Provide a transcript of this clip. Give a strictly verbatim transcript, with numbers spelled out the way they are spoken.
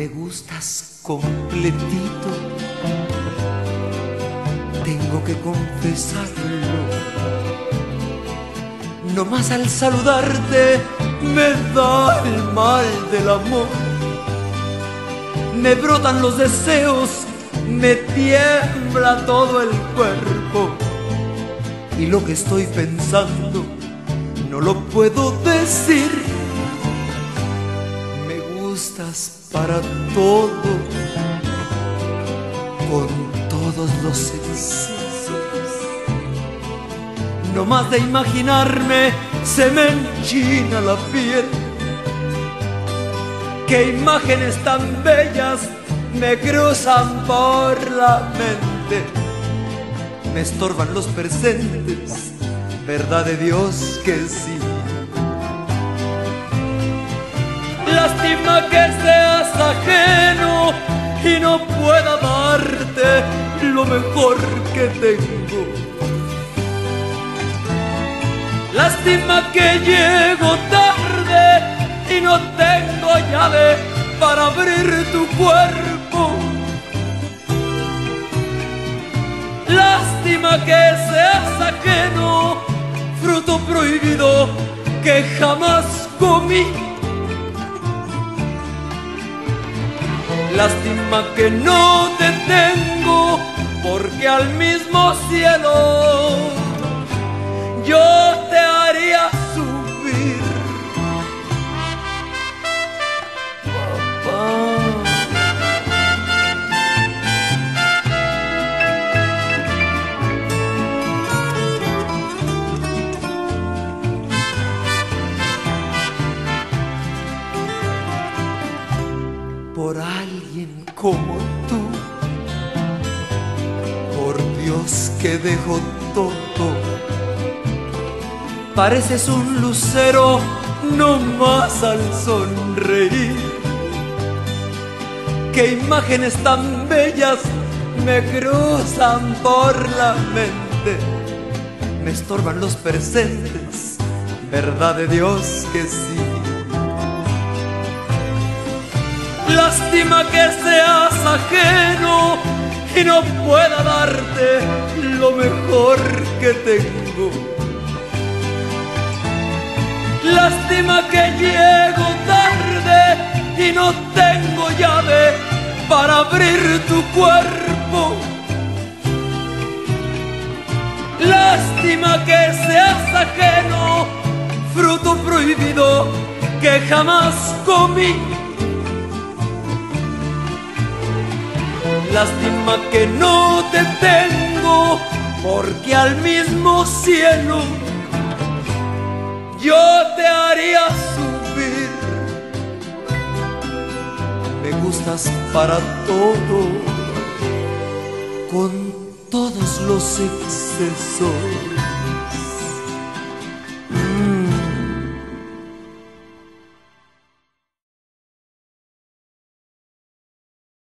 Me gustas completito, tengo que confesarlo. Nomás al saludarte me da el mal del amor. Me brotan los deseos, me tiembla todo el cuerpo. Y lo que estoy pensando no lo puedo decir. Me gustas para todo, con todos los excesos. No más de imaginarme se me enchina la piel. Qué imágenes tan bellas me cruzan por la mente. Me estorban los presentes, verdad de Dios que sí. Lástima que seas ajeno y no pueda darte lo mejor que tengo. Lástima que llego tarde y no tengo llave para abrir tu cuerpo. Lástima que seas ajeno, fruto prohibido que jamás comí. Lástima que no te tengo, porque al mismo cielo yo te haría subir. Papá. Por alguien como tú, por Dios que dejo todo. Pareces un lucero no más al sonreír. Qué imágenes tan bellas me cruzan por la mente. Me estorban los presentes, verdad de Dios que sí. Lástima que seas ajeno y no pueda darte lo mejor que tengo. Lástima que llego tarde y no tengo llave para abrir tu cuerpo. Lástima que seas ajeno, fruto prohibido que jamás comí. Lástima que no te tengo, porque al mismo cielo yo te haría subir. Me gustas para todo, con todos los excesos.